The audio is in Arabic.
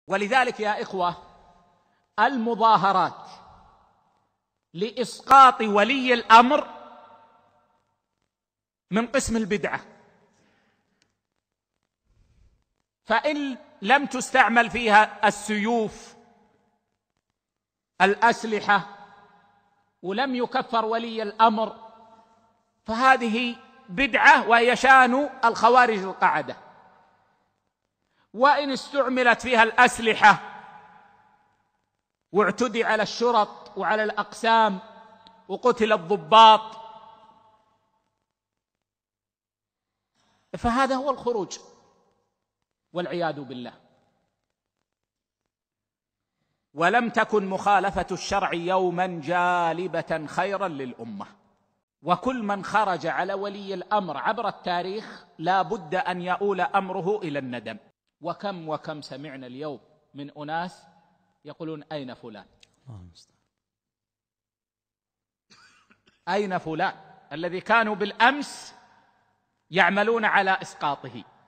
ولذلك يا إخوة، المظاهرات لإسقاط ولي الأمر من قسم البدعة، فإن لم تستعمل فيها السيوف، الأسلحة، ولم يكفر ولي الأمر، فهذه بدعة وهي شان الخوارج القعدة. وإن استعملت فيها الأسلحة واعتدي على الشرط وعلى الأقسام وقتل الضباط، فهذا هو الخروج والعياذ بالله. ولم تكن مخالفة الشرع يوما جالبة خيرا للأمة، وكل من خرج على ولي الأمر عبر التاريخ لا بد أن يؤول أمره إلى الندم. وكم سمعنا اليوم من أناس يقولون أين فلان؟ أين فلان الذي كانوا بالأمس يعملون على إسقاطه؟